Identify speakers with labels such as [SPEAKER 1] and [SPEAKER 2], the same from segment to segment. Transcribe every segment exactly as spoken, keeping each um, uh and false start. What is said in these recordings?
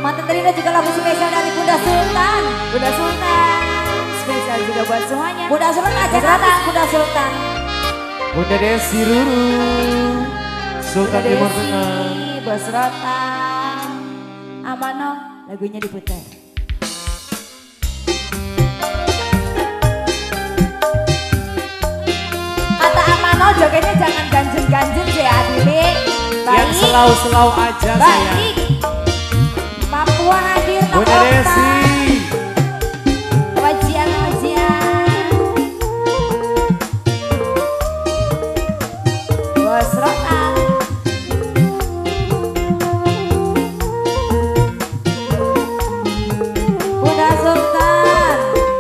[SPEAKER 1] Mantan Terina juga lagu spesial dari Bunda Sultan. Bunda Sultan. Spesial juga buat semuanya. Bunda Sultan aja atas Bunda Sultan.
[SPEAKER 2] Bunda Desi Ruru. Sultan Timur Tengah.
[SPEAKER 1] Bos Rotan. Amano lagunya diputar. Kata Amano jogetnya jangan ganjil-ganjil ya Adili.
[SPEAKER 2] Yang selau-selau aja
[SPEAKER 1] baik.
[SPEAKER 2] sayang.
[SPEAKER 1] Papua hadir
[SPEAKER 2] Bunda Desi.
[SPEAKER 1] Wajian-wajian. Bos Rotan. Bunda Sultan.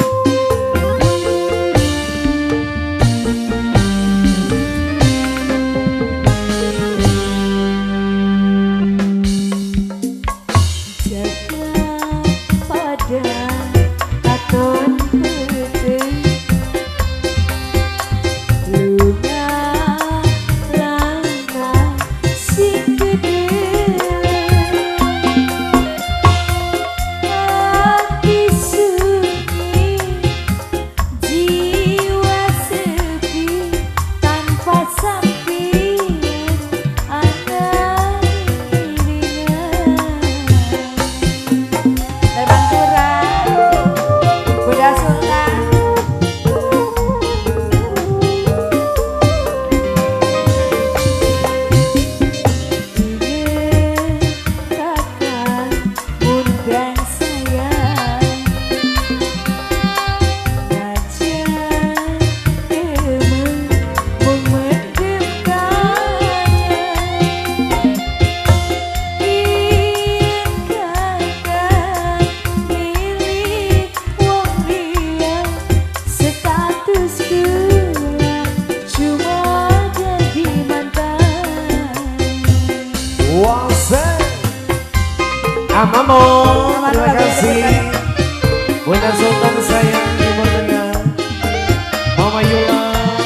[SPEAKER 2] Amamo, terima kasih. Bunda Sultan sayang Timur Tengah. Mama Yula.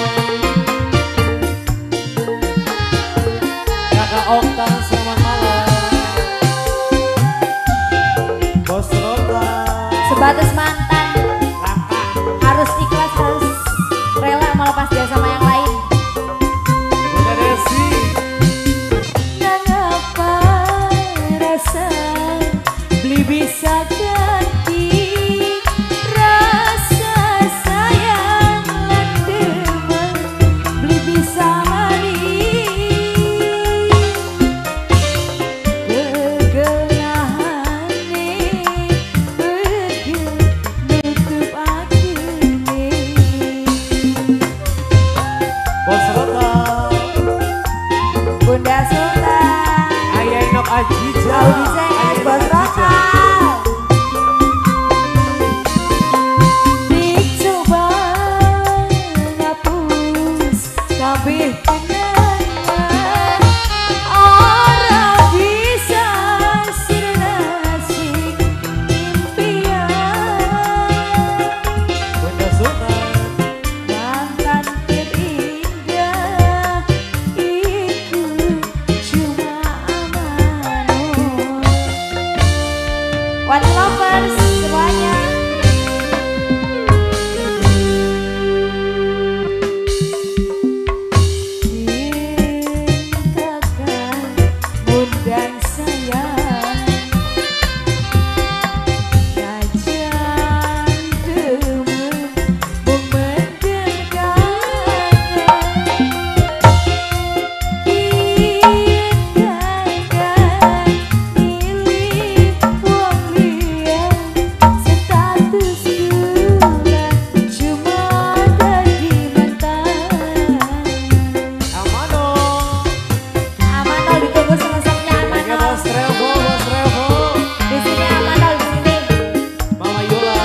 [SPEAKER 2] Kakak Okta selamat malam. Bos Rotan.
[SPEAKER 1] Sebatas mantan.
[SPEAKER 2] Raka.
[SPEAKER 1] Harus ikhlas, harus rela melepas dia sama yang lain.
[SPEAKER 2] Bunda Desi.
[SPEAKER 1] Mengapa rasa beli bisa ganti rasa sayang lan demen beli bisa mani kegenahane pegel nutup akhirnya.
[SPEAKER 2] Bos Rotan.
[SPEAKER 1] Bunda Sultan.
[SPEAKER 2] Ayah Inok Ajija.
[SPEAKER 1] Audi Cengas, Bos Rotan. Dicoba ngapus kabeh kenangan, ora bisa sirnasik impian.
[SPEAKER 2] Bunda Sultan.
[SPEAKER 1] Mantan terindah itu cuma Amano. One lovers semuanya. Cintakan bunda sayang, kajian demen memendengkan. Biarkan milih wong liya, status gula cuma dadi mantan.
[SPEAKER 2] Amano.
[SPEAKER 1] Amanol ditunggu selesainya
[SPEAKER 2] Oke
[SPEAKER 1] Amanol.
[SPEAKER 2] Bos Revo, Bos Revo.
[SPEAKER 1] Di sini Amanol di sini.
[SPEAKER 2] Mama Yula.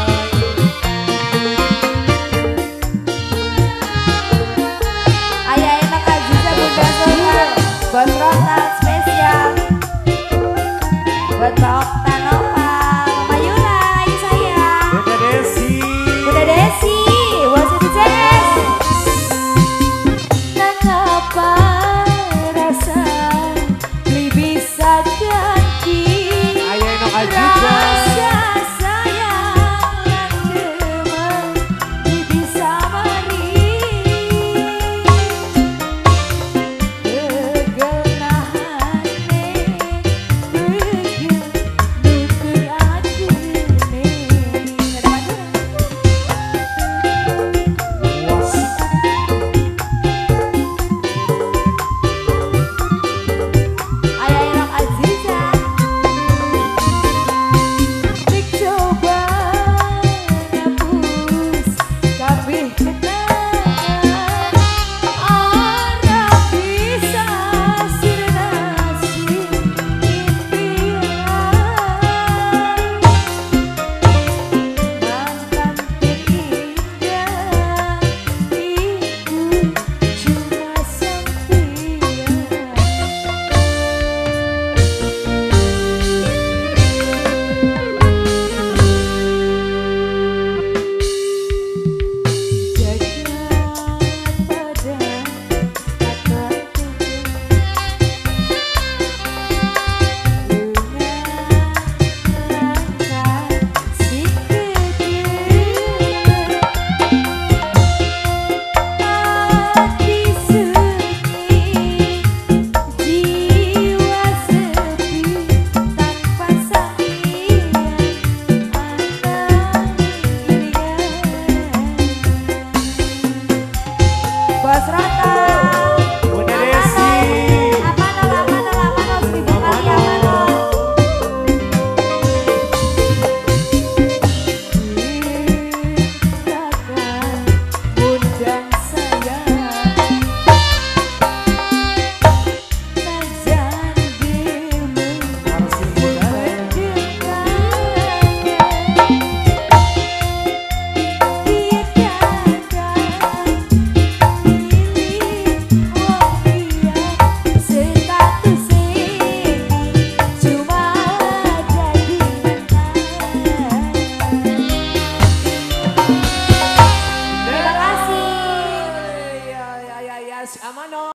[SPEAKER 1] Ayah enak Aziza Bunda Sultan. Bos Rotan spesial buat Pak